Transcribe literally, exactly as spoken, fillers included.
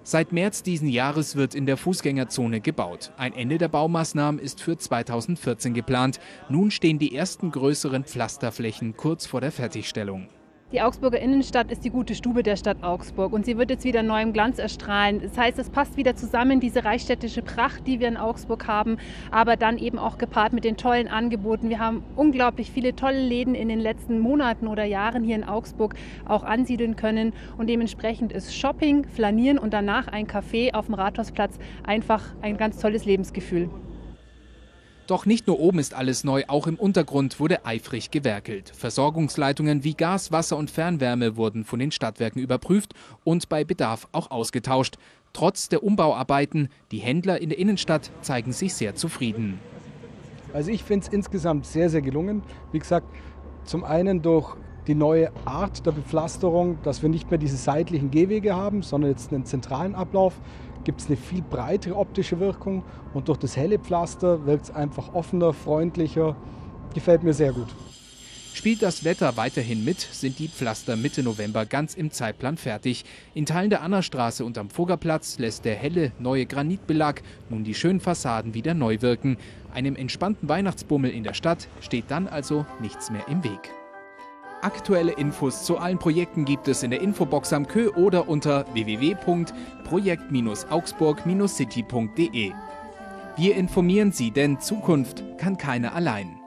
Seit März diesen Jahres wird in der Fußgängerzone gebaut. Ein Ende der Baumaßnahmen ist für zweitausendvierzehn geplant. Nun stehen die ersten größeren Pflasterflächen kurz vor der Fertigstellung. Die Augsburger Innenstadt ist die gute Stube der Stadt Augsburg und sie wird jetzt wieder neuem Glanz erstrahlen. Das heißt, es passt wieder zusammen, diese reichsstädtische Pracht, die wir in Augsburg haben, aber dann eben auch gepaart mit den tollen Angeboten. Wir haben unglaublich viele tolle Läden in den letzten Monaten oder Jahren hier in Augsburg auch ansiedeln können und dementsprechend ist Shopping, Flanieren und danach ein Café auf dem Rathausplatz einfach ein ganz tolles Lebensgefühl. Doch nicht nur oben ist alles neu, auch im Untergrund wurde eifrig gewerkelt. Versorgungsleitungen wie Gas, Wasser und Fernwärme wurden von den Stadtwerken überprüft und bei Bedarf auch ausgetauscht. Trotz der Umbauarbeiten, die Händler in der Innenstadt zeigen sich sehr zufrieden. Also ich finde es insgesamt sehr, sehr gelungen. Wie gesagt, zum einen durch die neue Art der Bepflasterung, dass wir nicht mehr diese seitlichen Gehwege haben, sondern jetzt einen zentralen Ablauf. Gibt es eine viel breitere optische Wirkung und durch das helle Pflaster wirkt es einfach offener, freundlicher. Gefällt mir sehr gut. Spielt das Wetter weiterhin mit, sind die Pflaster Mitte November ganz im Zeitplan fertig. In Teilen der Annastraße und am Fuggerplatz lässt der helle neue Granitbelag nun die schönen Fassaden wieder neu wirken. Einem entspannten Weihnachtsbummel in der Stadt steht dann also nichts mehr im Weg. Aktuelle Infos zu allen Projekten gibt es in der Infobox am Kö oder unter w w w punkt projekt augsburg city punkt de. Wir informieren Sie, denn Zukunft kann keiner allein.